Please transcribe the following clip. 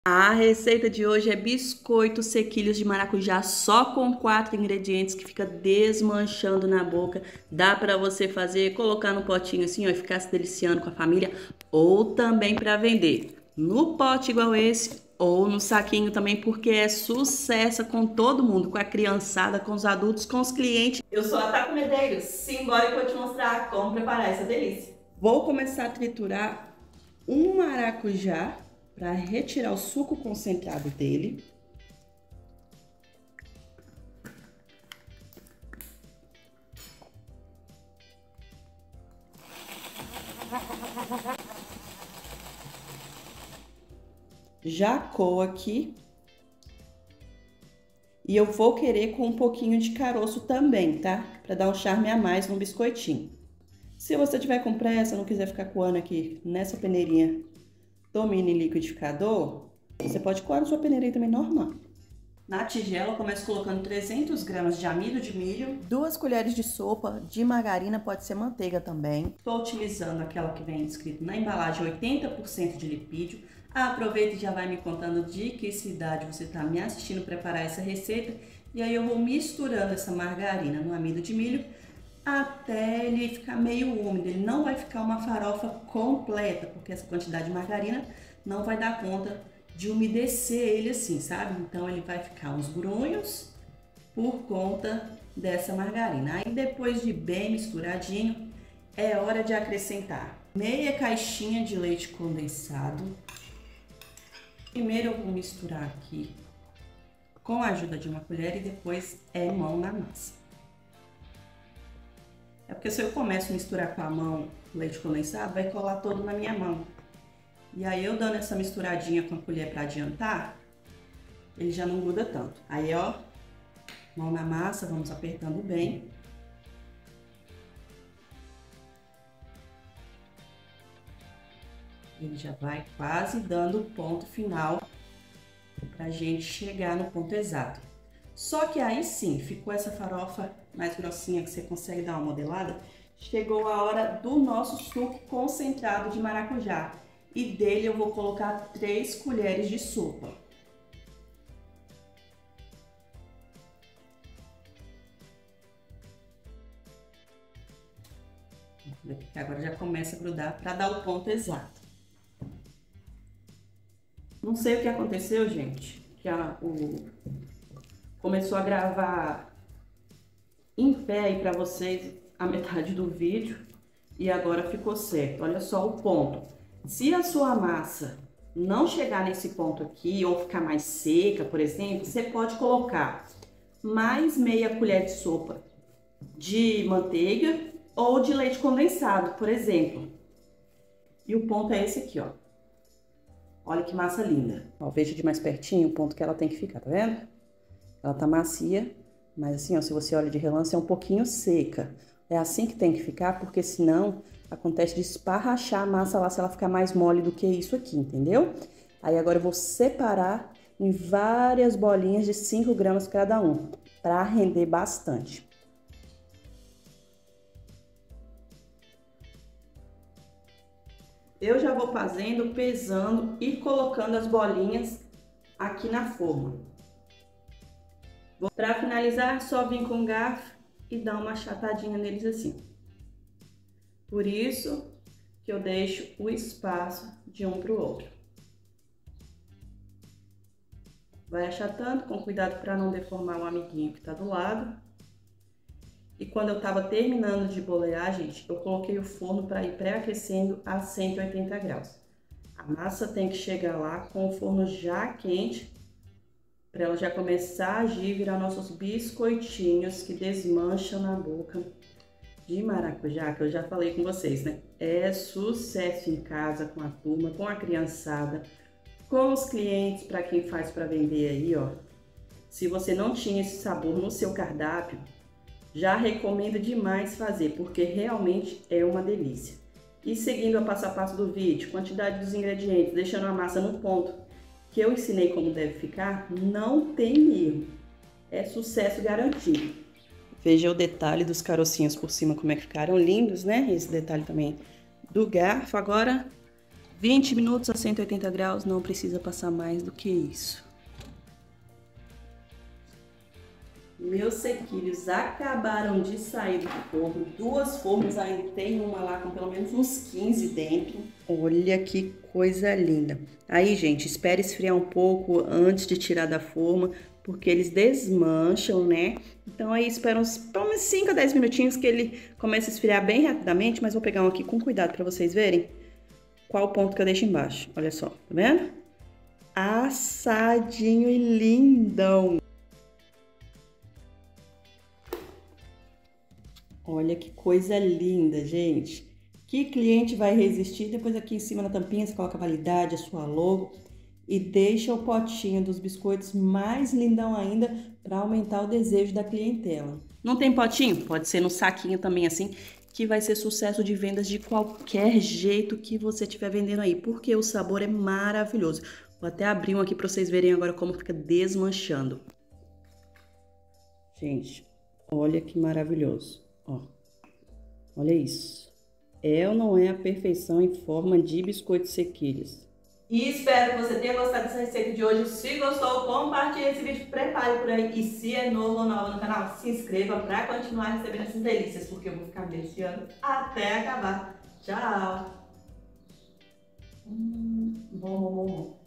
A receita de hoje é biscoito sequilhos de maracujá só com 4 ingredientes que fica desmanchando na boca. Dá para você fazer, colocar no potinho assim, ó, e ficar se deliciando com a família, ou também para vender no pote igual esse ou no saquinho também, porque é sucesso com todo mundo, com a criançada, com os adultos, com os clientes. Eu sou a Taco Medeiros, simbora que eu vou te mostrar como preparar essa delícia. Vou começar a triturar um maracujá para retirar o suco concentrado dele. Já coa aqui. E eu vou querer com um pouquinho de caroço também, tá? Para dar um charme a mais no biscoitinho. Se você tiver com pressa, não quiser ficar coando aqui nessa peneirinha do mini liquidificador, você pode coar na sua peneirinha também normal. Na tigela eu começo colocando 300 gramas de amido de milho, 2 colheres de sopa de margarina, pode ser manteiga também. Estou utilizando aquela que vem escrito na embalagem 80% de lipídio. Aproveita e já vai me contando de que cidade você está me assistindo preparar essa receita. E aí eu vou misturando essa margarina no amido de milho até ele ficar meio úmido. Ele não vai ficar uma farofa completa, porque essa quantidade de margarina não vai dar conta de umedecer ele assim, sabe? Então ele vai ficar uns grunhos por conta dessa margarina. Aí depois de bem misturadinho, é hora de acrescentar meia caixinha de leite condensado. Primeiro eu vou misturar aqui com a ajuda de uma colher e depois mão na massa. É porque se eu começo a misturar com a mão o leite condensado, vai colar todo na minha mão. E aí eu dando essa misturadinha com a colher para adiantar, ele já não gruda tanto. Aí ó, mão na massa, vamos apertando bem. Ele já vai quase dando o ponto final pra gente chegar no ponto exato. Só que aí sim, ficou essa farofa mais grossinha que você consegue dar uma modelada. Chegou a hora do nosso suco concentrado de maracujá. E dele eu vou colocar 3 colheres de sopa. Agora já começa a grudar para dar o ponto exato. Não sei o que aconteceu, gente, que começou a gravar em pé aí para vocês a metade do vídeo e agora ficou certo. Olha só o ponto. Se a sua massa não chegar nesse ponto aqui ou ficar mais seca, por exemplo, você pode colocar mais meia colher de sopa de manteiga ou de leite condensado, por exemplo. E o ponto é esse aqui, ó. Olha que massa linda. Ó, veja de mais pertinho o ponto que ela tem que ficar, tá vendo? Ela tá macia, mas assim, ó, se você olha de relance, é um pouquinho seca. É assim que tem que ficar, porque senão acontece de esparrachar a massa lá se ela ficar mais mole do que isso aqui, entendeu? Aí agora eu vou separar em várias bolinhas de 5 gramas cada um, para render bastante. Eu já vou fazendo, pesando e colocando as bolinhas aqui na forma. Para finalizar, só vim com o garfo e dar uma achatadinha neles assim. Por isso que eu deixo o espaço de um para o outro. Vai achatando, com cuidado para não deformar o amiguinho que está do lado. E quando eu estava terminando de bolear, gente, eu coloquei o forno para ir pré-aquecendo a 180 graus. A massa tem que chegar lá com o forno já quente, para ela já começar a agir e virar nossos biscoitinhos que desmancham na boca de maracujá, que eu já falei com vocês, né? É sucesso em casa, com a turma, com a criançada, com os clientes, para quem faz para vender aí, ó. Se você não tinha esse sabor no seu cardápio, já recomendo demais fazer, porque realmente é uma delícia. E seguindo a passo a passo do vídeo, quantidade dos ingredientes, deixando a massa no ponto que eu ensinei como deve ficar, não tem erro. É sucesso garantido. Veja o detalhe dos carocinhos por cima, como é que ficaram lindos, né? Esse detalhe também do garfo. Agora 20 minutos a 180 graus, não precisa passar mais do que isso. Meus sequilhos acabaram de sair do forno, 2 formas, ainda tem uma lá com pelo menos uns 15 dentro. Olha que coisa linda. Aí, gente, espere esfriar um pouco antes de tirar da forma, porque eles desmancham, né? Então aí espera uns 5 a 10 minutinhos que ele começa a esfriar bem rapidamente, mas vou pegar um aqui com cuidado para vocês verem qual o ponto que eu deixo embaixo. Olha só, tá vendo? Assadinho e lindão. Olha que coisa linda, gente. Que cliente vai resistir? Depois aqui em cima na tampinha você coloca a validade, a sua logo e deixa o potinho dos biscoitos mais lindão ainda para aumentar o desejo da clientela. Não tem potinho? Pode ser no saquinho também assim, que vai ser sucesso de vendas de qualquer jeito que você estiver vendendo aí, porque o sabor é maravilhoso. Vou até abrir um aqui para vocês verem agora como fica desmanchando. Gente, olha que maravilhoso. Ó, olha isso. É ou não é a perfeição em forma de biscoitos sequilhos? E espero que você tenha gostado dessa receita de hoje. Se gostou, compartilhe esse vídeo, prepare por aí. E se é novo ou nova no canal, se inscreva para continuar recebendo essas delícias, porque eu vou ficar deliciando até acabar. Tchau! Bom.